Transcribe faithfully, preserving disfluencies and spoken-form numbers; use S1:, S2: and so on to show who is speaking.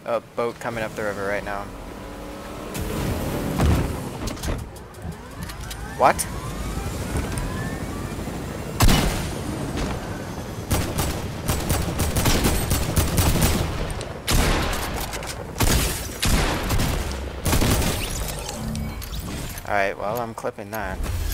S1: a boat coming up the river right now. What? Alright, well, I'm clipping that.